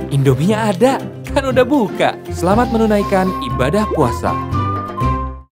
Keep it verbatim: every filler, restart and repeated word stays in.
Indominya ada, kan udah buka. Selamat menunaikan ibadah puasa.